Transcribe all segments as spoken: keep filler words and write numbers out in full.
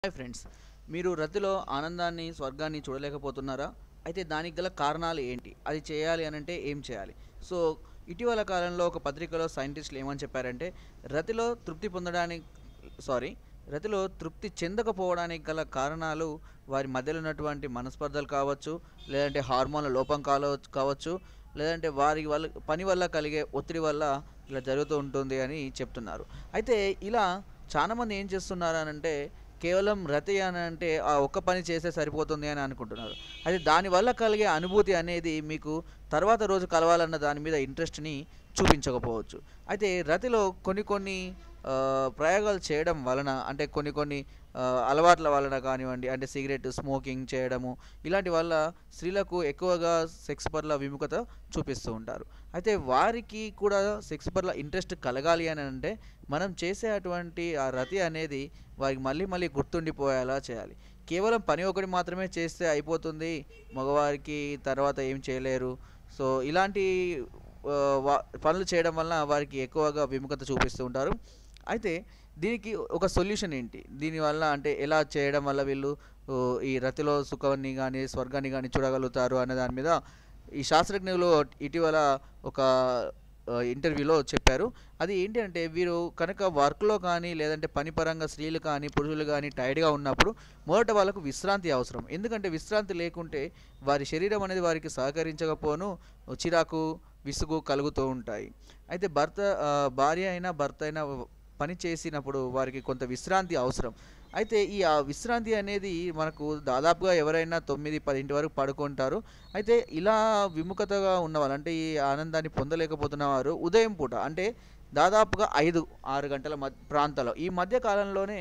Hi friends, మీరు రతిలో ఆనందాన్ని స్వర్గాన్ని చూడలేకపోతున్నారా? అయితే దానికి గల కారణాలు ఏంటి? అది చేయాలి అనంటే ఏం చేయాలి? సో ఇటీవల కాలంలో ఒక పత్రికలో సైంటిస్టులు ఏమని చెప్పారంటే, రతిలో తృప్తి పొందడానికి సారీ రతిలో తృప్తి చెందకపోవడానికి గల కారణాలు వారి మధ్యలో ఉన్నటువంటి మనస్పర్ధలు కావచ్చు, లేదంటే హార్మోన్ల లోపం కాలో కావచ్చు, లేదంటే వారి వల్ల పని వల్ల కలిగే ఒత్తిడి వల్ల ఇలా జరుగుతూ ఉంటుంది అని చెప్తున్నారు. అయితే ఇలా చాలామంది ఏం చేస్తున్నారు అనంటే, కేవలం రతి అని అంటే ఆ ఒక్క పని చేస్తే సరిపోతుంది అని అనుకుంటున్నారు. అయితే దానివల్ల కలిగే అనుభూతి అనేది మీకు తర్వాత రోజు కలవాలన్న దాని మీద ఇంట్రెస్ట్‌ని చూపించకపోవచ్చు. అయితే రతిలో కొన్ని కొన్ని ఆహ్, ప్రయోగాలు చేయడం వలన అంటే కొన్ని కొన్ని ఆహ్, అలవాట్ల వలన కానివ్వండి, అంటే సిగరెట్ స్మోకింగ్ చేయడము, ఇలాంటి వల్ల స్త్రీలకు ఎక్కువగా సెక్స్ పట్ల విముఖత చూపిస్తూ ఉంటారు. అయితే వారికి కూడా సెక్స్ పట్ల ఇంట్రెస్ట్ కలగాలి అని అంటే మనం చేసే అటువంటి ఆ రతి అనేది వారికి మళ్ళీ మళ్ళీ గుర్తుండిపోయేలా చేయాలి. కేవలం పని ఒకటి మాత్రమే చేస్తే అయిపోతుంది, మగవారికి తర్వాత ఏం చేయలేరు. సో ఇలాంటి ఆహ్, వ పనులు చేయడం వలన వారికి ఎక్కువగా విముఖత చూపిస్తూ ఉంటారు. అయితే దీనికి ఒక సొల్యూషన్ ఏంటి? దీనివల్ల అంటే ఎలా చేయడం వల్ల వీళ్ళు ఓహ్, ఈ రతిలో సుఖాన్ని గాని, స్వర్గాన్ని గాని చూడగలుగుతారు అనే దాని మీద ఈ శాస్త్రజ్ఞులు ఇటీవల ఒక ఆహ్, ఇంటర్వ్యూలో చెప్పారు. అది ఏంటి అంటే, వీరు కనుక వర్క్‌లో కానీ, లేదంటే పని పరంగా స్త్రీలు కానీ, పురుషులు గానీ టైర్డ్‌గా ఉన్నప్పుడు మొదట వాళ్ళకు విశ్రాంతి అవసరం. ఎందుకంటే విశ్రాంతి లేకుంటే వారి శరీరం అనేది వారికి సహకరించకపోను చిరాకు, విసుగు కలుగుతూ ఉంటాయి. అయితే భర్త ఆహ్, భార్య అయినా, భర్త అయినా పని చేసినప్పుడు వారికి కొంత విశ్రాంతి అవసరం. అయితే ఈ ఆ విశ్రాంతి అనేది మనకు దాదాపుగా ఎవరైనా తొమ్మిది, పది వరకు పడుకుంటారు. అయితే ఇలా విముఖతగా ఉన్నవాళ్ళు అంటే ఈ ఆనందాన్ని పొందలేకపోతున్న వారు ఉదయం పూట అంటే దాదాపుగా ఐదు, ఆరు గంటల మధ్ ప్రాంతాల్లో ఈ మధ్య కాలంలోనే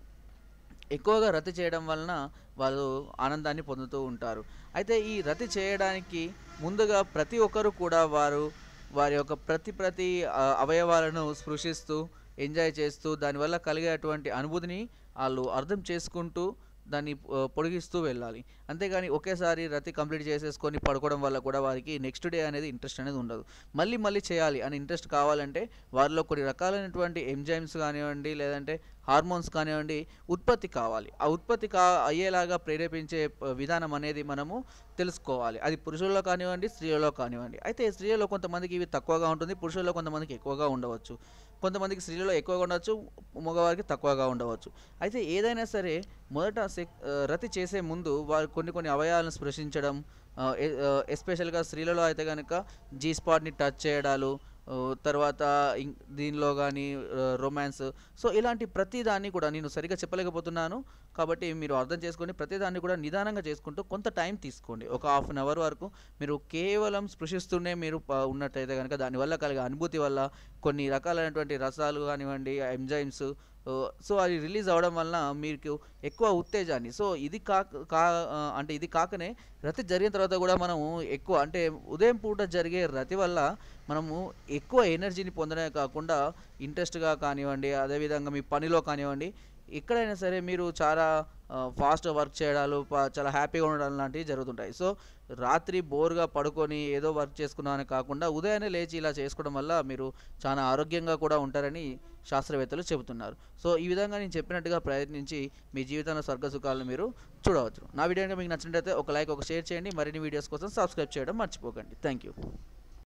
ఎక్కువగా రతి చేయడం వలన వాళ్ళు ఆనందాన్ని పొందుతూ ఉంటారు. అయితే ఈ రతి చేయడానికి ముందుగా ప్రతి ఒక్కరు కూడా వారు వారి యొక్క ప్రతి ప్రతి ఆహ్, అవయవాలను స్పృశిస్తూ, ఎంజాయ్ చేస్తూ, దానివల్ల కలిగేటువంటి అనుభూతిని ఆళ్ళు అర్థం చేసుకుంటూ దాన్ని ఆహ్, పొడిగిస్తూ వెళ్ళాలి. అంతేగాని ఒకేసారి రతి కంప్లీట్ చేసేసుకొని పడుకోవడం వల్ల కూడా వారికి నెక్స్ట్ డే అనేది ఇంట్రెస్ట్ అనేది ఉండదు. మళ్ళీ మళ్ళీ చేయాలి అని ఇంట్రెస్ట్ కావాలంటే వారిలో కొన్ని రకాలైనటువంటి ఎంజైమ్స్ కానివ్వండి, లేదంటే హార్మోన్స్ కానివ్వండి ఉత్పత్తి కావాలి. ఆ ఉత్పత్తి కా అయ్యేలాగా ప్రేరేపించే ప విధానం అనేది మనము తెలుసుకోవాలి. అది పురుషుల్లో కానివ్వండి, స్త్రీలలో కానివ్వండి. అయితే స్త్రీలలో కొంతమందికి ఇవి తక్కువగా ఉంటుంది. పురుషుల్లో కొంతమందికి ఎక్కువగా ఉండవచ్చు. కొంతమందికి స్త్రీలలో ఎక్కువగా ఉండవచ్చు. మగవారికి తక్కువగా ఉండవచ్చు. అయితే ఏదైనా సరే మొదట సెక్ ఆహ్, రతి చేసే ముందు వారు కొన్ని కొన్ని అవయవాలను స్పృశించడం, ఆహ్, ఎ ఆహ్, ఎస్పెషల్‌గా స్త్రీలలో అయితే గనక జీ స్పాట్‌ని టచ్ చేయడాలు, ఓహ్, తర్వాత ఇం దీనిలో గాని ఆహ్, రొమాన్స్. సో ఇలాంటి ప్రతి దాన్ని కూడా నేను సరిగ్గా చెప్పలేకపోతున్నాను. కాబట్టి మీరు అర్థం చేసుకొని ప్రతి దాన్ని కూడా నిదానంగా చేసుకుంటూ కొంత టైం తీసుకోండి. ఒక హాఫ్ అన్ అవర్ వరకు మీరు కేవలం స్పృశిస్తూనే మీరు ప ఉన్నట్టయితే గనక దానివల్ల కలిగే అనుభూతి వల్ల కొన్ని రకాలైనటువంటి రసాలు కానివ్వండి, ఎంజైమ్స్ ఓహ్, సో అది రిలీజ్ అవ్వడం వలన మీకు ఎక్కువ ఉత్తేజాన్ని సో ఇది కాక కా ఆహ్, అంటే ఇది కాకనే రతి జరిగిన తర్వాత కూడా మనము ఎక్కువ అంటే ఉదయం పూట జరిగే రతి వల్ల మనము ఎక్కువ ఎనర్జీని పొందడమే కాకుండా ఇంట్రెస్ట్‌గా కానివ్వండి, అదేవిధంగా మీ పనిలో కానివ్వండి, ఎక్కడైనా సరే మీరు చాలా ఆహ్, ఫాస్ట్‌గా వర్క్ చేయడాలు, ప చాలా హ్యాపీగా ఉండడం లాంటివి జరుగుతుంటాయి. సో రాత్రి బోర్‌గా పడుకొని ఏదో వర్క్ చేసుకున్నామని కాకుండా ఉదయాన్నే లేచి ఇలా చేసుకోవడం వల్ల మీరు చాలా ఆరోగ్యంగా కూడా ఉంటారని శాస్త్రవేత్తలు చెబుతున్నారు. సో ఈ విధంగా నేను చెప్పినట్టుగా ప్రయత్నించి మీ జీవితంలో స్వర్గ సుఖాలను మీరు చూడవచ్చు. నా వీడియో గనుక మీకు నచ్చినట్లయితే ఒక లైక్, ఒక షేర్ చేయండి. మరిన్ని వీడియోస్ కోసం సబ్స్క్రైబ్ చేయడం మర్చిపోకండి. Thank you.